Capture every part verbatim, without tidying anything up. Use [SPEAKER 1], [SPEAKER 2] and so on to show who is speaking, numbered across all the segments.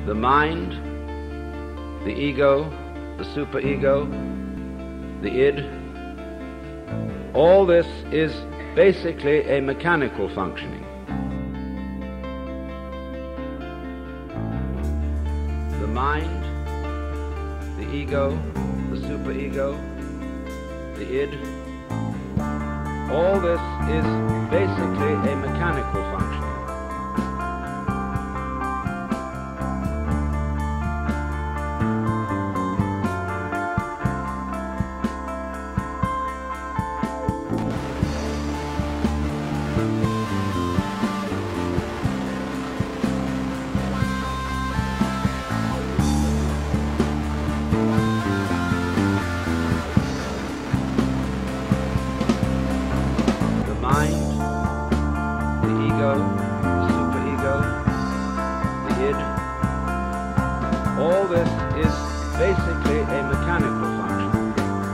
[SPEAKER 1] the mind, the ego, the superego, the id, all this is basically a mechanical functioning. The mind, the ego, the superego, the id, all this is basically a mechanical function. All this is basically a mechanical function.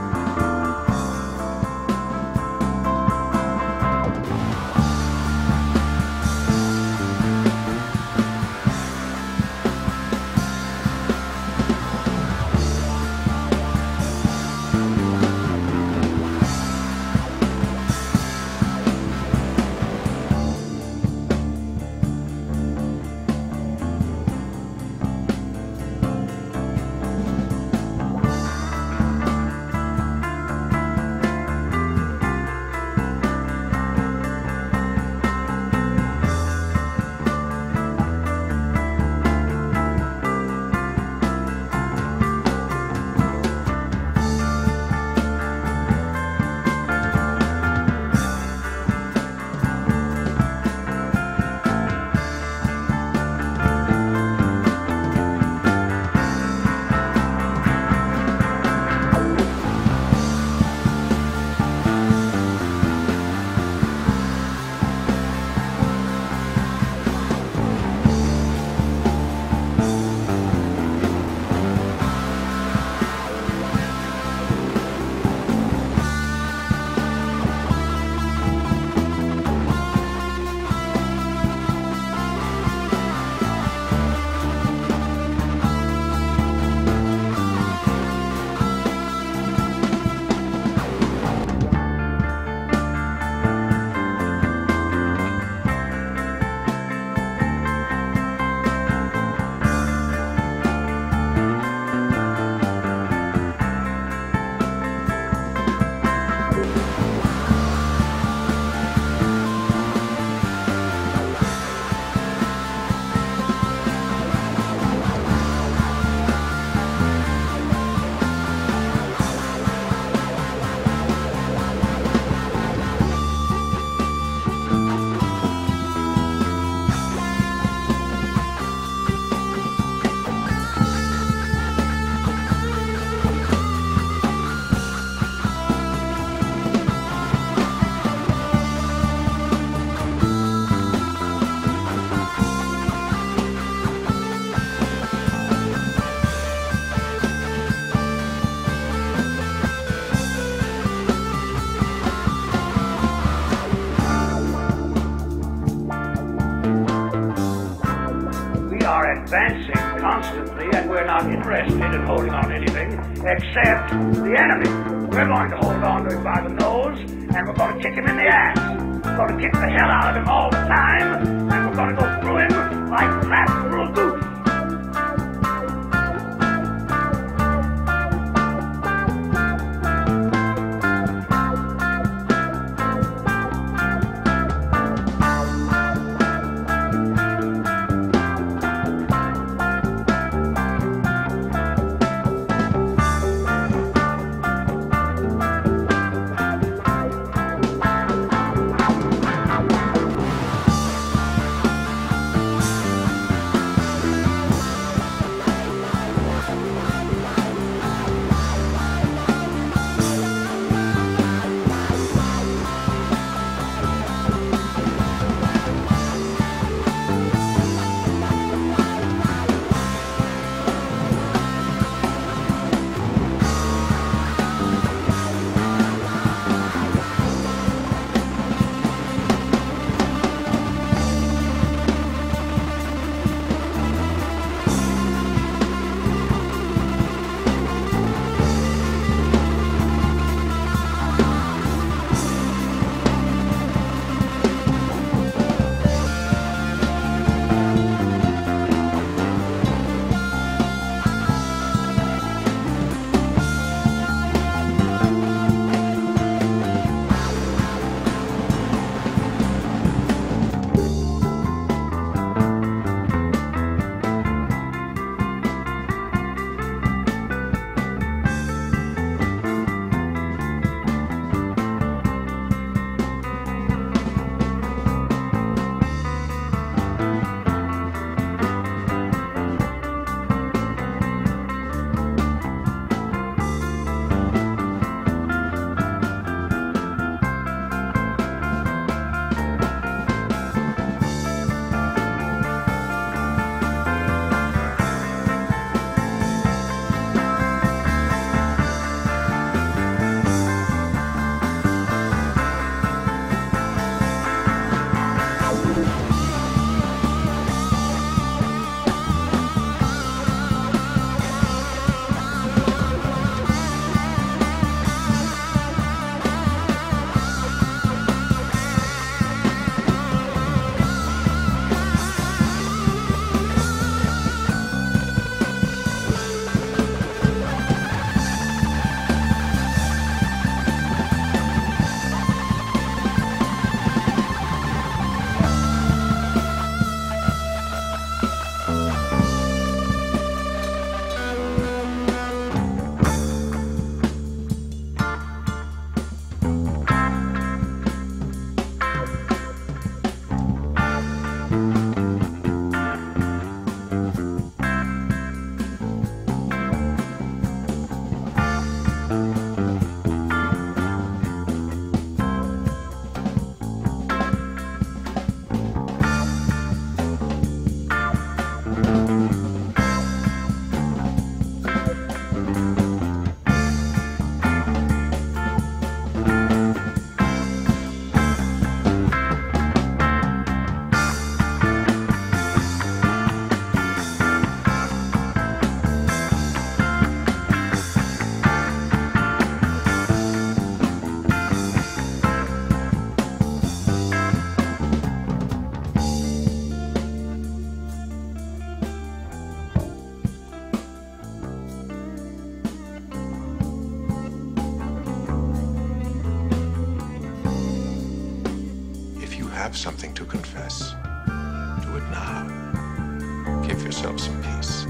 [SPEAKER 2] Advancing constantly, and we're not interested in holding on to anything except the enemy. We're going to hold on to him by the nose, and we're going to kick him in the ass. We're going to kick the hell out of him all the time, and we're going to go through him like rats through a goose.
[SPEAKER 3] have something to confess, do it now. Give yourself some peace.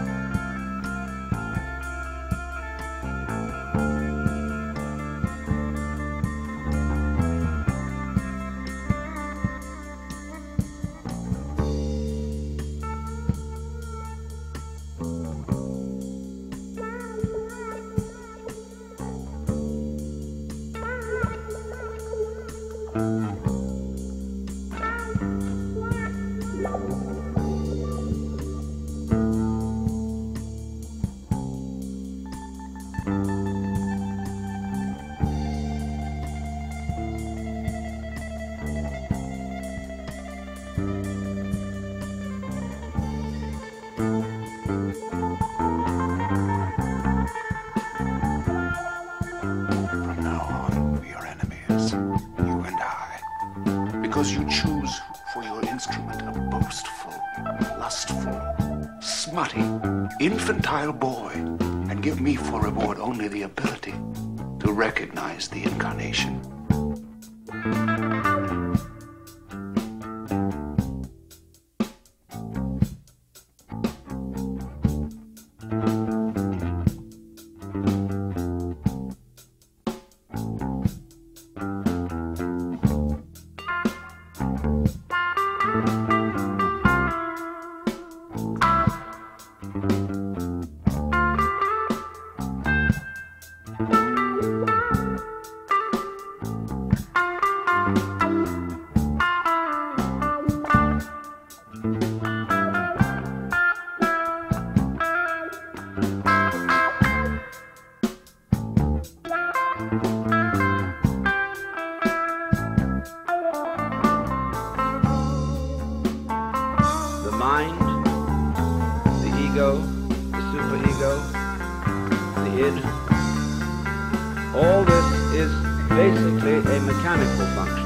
[SPEAKER 4] Because you choose for your instrument a boastful, lustful, smutty, infantile boy, and give me for reward only the ability to recognize the incarnation.
[SPEAKER 1] Mind, the ego, the superego, the id. All this is basically a mechanical function.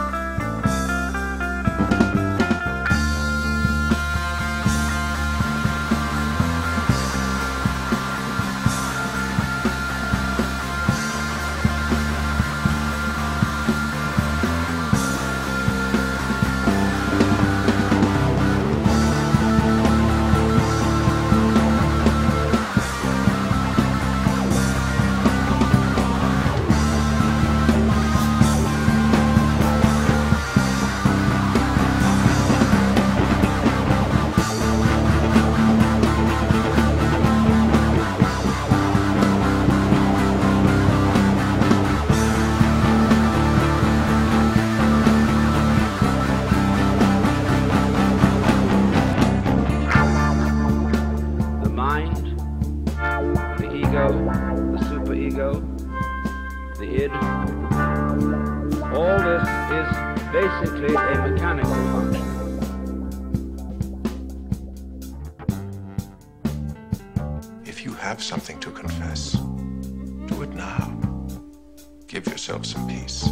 [SPEAKER 1] The ego, the superego, the id. All this is basically a mechanical function.
[SPEAKER 3] If you have something to confess, do it now. Give yourself some peace.